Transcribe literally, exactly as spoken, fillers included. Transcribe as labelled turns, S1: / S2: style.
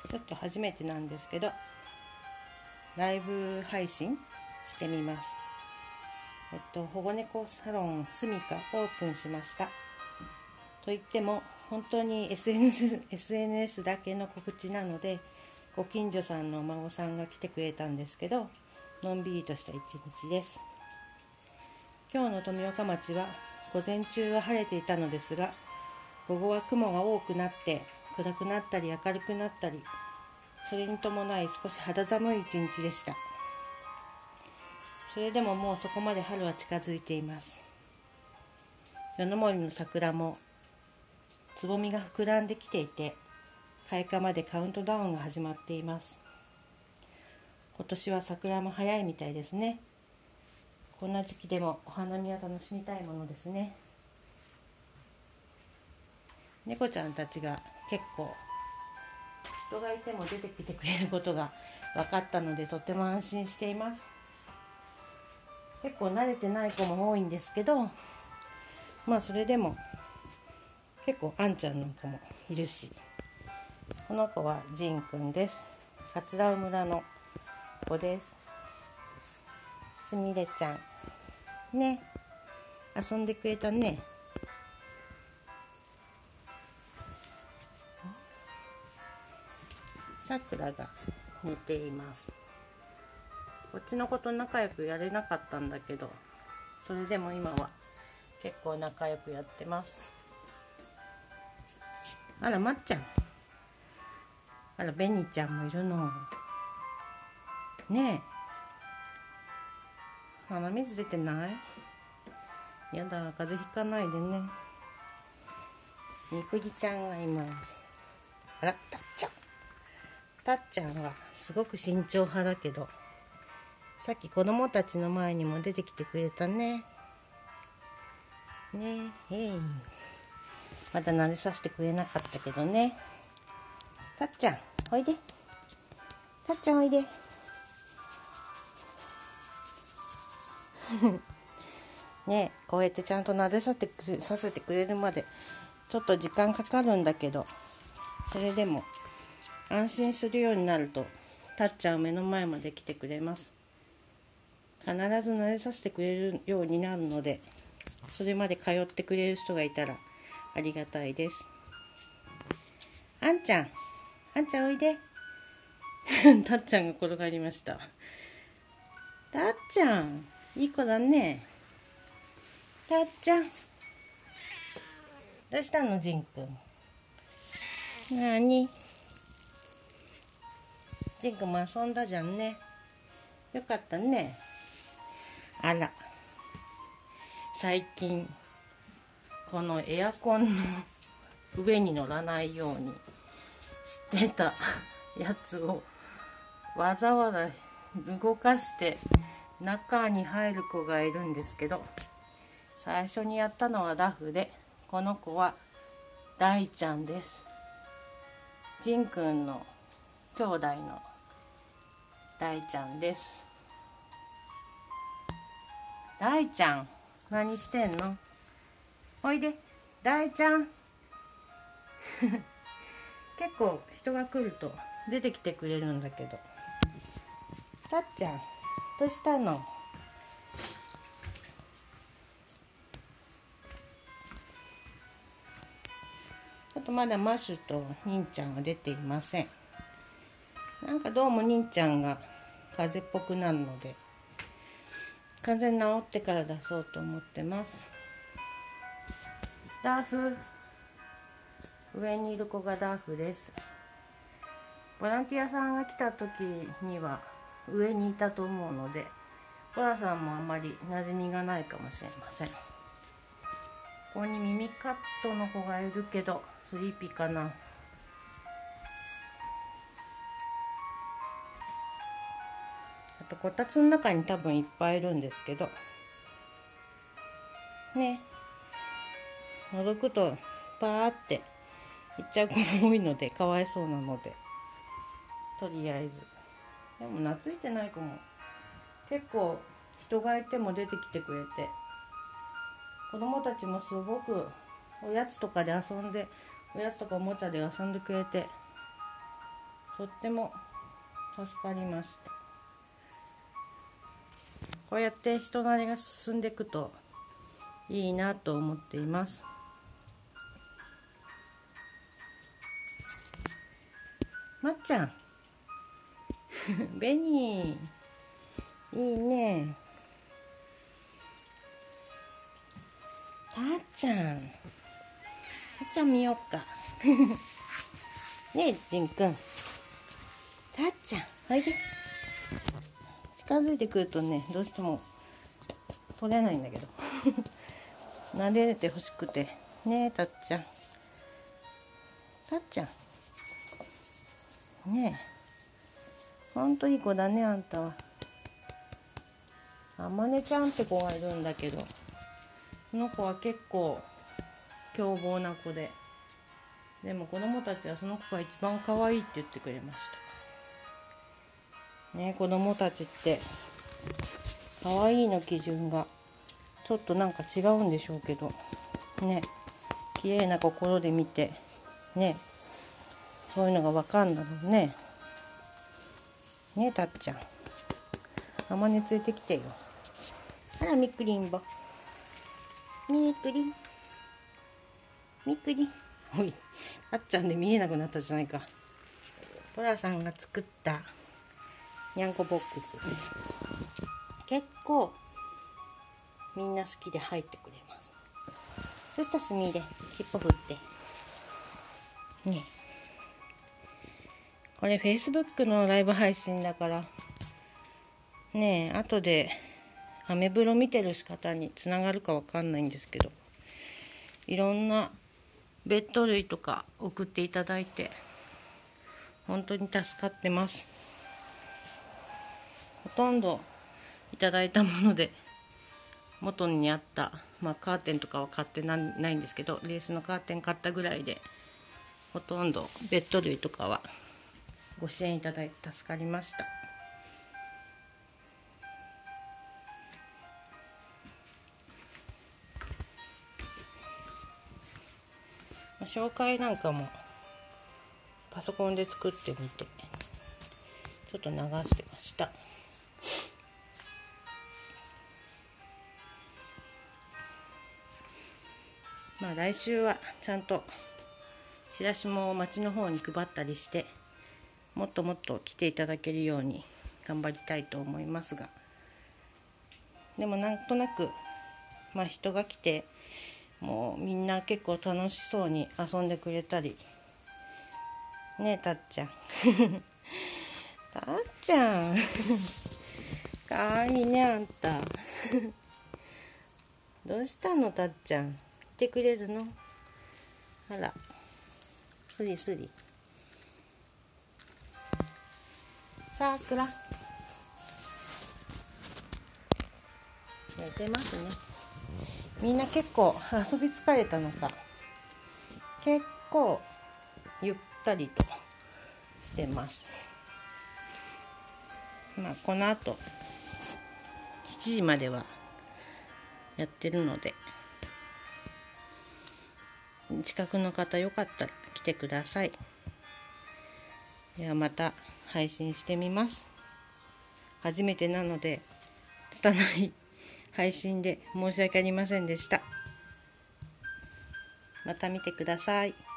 S1: ちょっと初めてなんですけどライブ配信してみます。えっと保護猫サロンスミカオープンしました。といっても本当に エスエヌエス, エスエヌエス だけの告知なので、ご近所さんのお孫さんが来てくれたんですけど、のんびりとした一日です。今日の富岡町は午前中は晴れていたのですが、午後は雲が多くなって暗くなったり明るくなったり、それに伴い少し肌寒い一日でした。それでももうそこまで春は近づいています。夜の森の桜もつぼみが膨らんできていて、開花までカウントダウンが始まっています。今年は桜も早いみたいですね。こんな時期でもお花見は楽しみたいものですね。猫ちゃんたちが結構人がいても出てきてくれることが分かったので、とても安心しています。結構慣れてない子も多いんですけど、まあそれでも結構あんちゃんなんかもいるし、この子はジンくんです。桂村の子です。すみれちゃんね、遊んでくれたね。さくらが寝ています。こっちの子と仲良くやれなかったんだけど、それでも今は結構仲良くやってます。あらまっちゃん、あらベニちゃんもいるのねえ。鼻水出てない？やだ、風邪ひかないでね。みくりちゃんがいます。あら、たっちゃんたっちゃんはすごく慎重派だけど、さっき子供たちの前にも出てきてくれたね。ねえ、へい。まだ撫でさせてくれなかったけどね。たっちゃん、おいで。たっちゃんおいで。ねえ、こうやってちゃんと撫でさせてくれ、させてくれるまでちょっと時間かかるんだけど、それでも安心するようになると、たっちゃんを目の前まで来てくれます。必ず撫でさせてくれるようになるので、それまで通ってくれる人がいたらありがたいです。あんちゃん、あんちゃんおいで。たっちゃんが転がりました。たっちゃん、いい子だね。たっちゃん、どうしたの、ジンくん。なに？ジンくんも遊んだじゃんね。よかったね。あら、最近このエアコンの上に乗らないようにしてたやつをわざわざ動かして中に入る子がいるんですけど、最初にやったのはダフで、この子は大ちゃんです。ジンくんの兄弟の大ちゃんです。大ちゃん、何してんの？おいで、大ちゃん。結構人が来ると出てきてくれるんだけど。たっちゃん、どうしたの？ちょっとまだマッシュとニンちゃんは出ていません。なんかどうもニンちゃんが風邪っぽくなるので、完全に治ってから出そうと思ってます。ダーフ、上にいる子がダーフです。ボランティアさんが来た時には上にいたと思うので、ボラさんもあまり馴染みがないかもしれません。ここに耳カットの子がいるけど、スリーピーかな。あとこたつの中に多分いっぱいいるんですけどね、覗くとパーって行っちゃう子も多いので、かわいそうなので、とりあえず。でも懐いてない子も結構人がいても出てきてくれて、子供たちもすごくおやつとかで遊んで、おやつとかおもちゃで遊んでくれて、 とっても助かりました。こうやって人慣れが進んでいくといいなと思っています。まっちゃんベニーいいね。たっちゃんたっちゃん見よっかねえじんくん、たっちゃんおいで。近づいてくるとね、どうしても取れないんだけど撫でてほしくてねえ。たっちゃんたっちゃんねえ、ほんといい子だね、あんたは。あまねちゃんって子がいるんだけど、その子は結構凶暴な子で、でも子供たちはその子が一番可愛いって言ってくれましたね。子供たちって可愛いの基準がちょっとなんか違うんでしょうけどね、綺麗な心で見てね、そういうのがわかんだろうね。ねえたっちゃん、あまね連れてきてよ。あらみくりんぼ、みくりんみくりん。おい、たっちゃんで見えなくなったじゃないか。トラさんが作ったにゃんこボックス、結構みんな好きで入ってくれます。そしたらすみれ尻尾振ってね。これ フェイスブック のライブ配信だからねえ、後でアメブロ見てる方につながるかわかんないんですけど、いろんなベッド類とか送っていただいて本当に助かってます。ほとんどいただいたもので元にあった、まあ、カーテンとかは買ってなないんですけど、レースのカーテン買ったぐらいでほとんどベッド類とかはご支援いただいて助かりました。まあ、紹介なんかもパソコンで作ってみてちょっと流してました。まあ来週はちゃんとチラシも町の方に配ったりして、もっともっと来ていただけるように頑張りたいと思いますが、でもなんとなく、まあ、人が来てもうみんな結構楽しそうに遊んでくれたりねえ。たっちゃんたっちゃんかわいいね、あんたどうしたのたっちゃん、来てくれるの？あら、すりすり。さくら寝てますね。みんな結構遊び疲れたのか結構ゆったりとしてます。まあこのあとしちじまではやってるので、近くの方よかったら来てください。ではまた配信してみます。初めてなので拙い配信で申し訳ありませんでした。また見てください。